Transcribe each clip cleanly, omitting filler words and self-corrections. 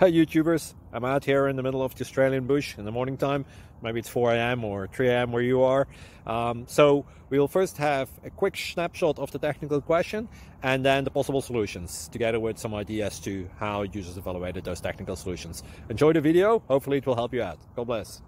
Hi YouTubers, I'm out here in the middle of the Australian bush in the morning time. Maybe it's 4 a.m. or 3 a.m. where you are. So we'll first have a quick snapshot of the technical question and then the possible solutions, together with some ideas to how users evaluated those technical solutions. Enjoy the video, hopefully it will help you out. God bless.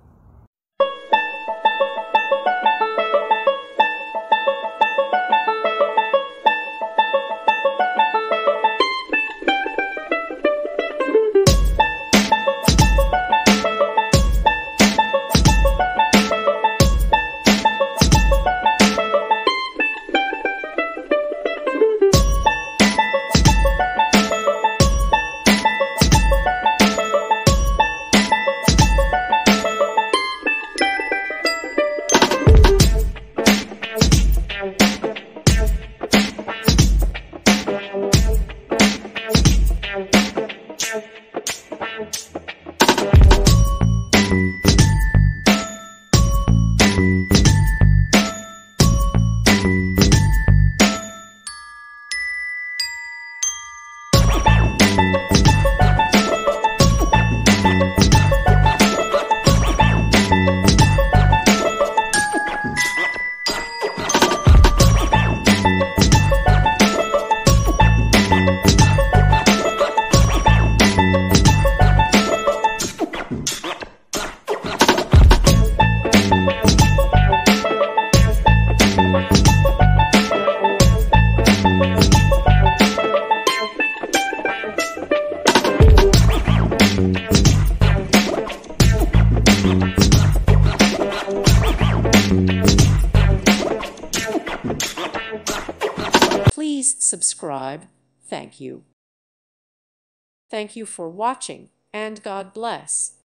Please subscribe. Thank you. Thank you for watching, and God bless.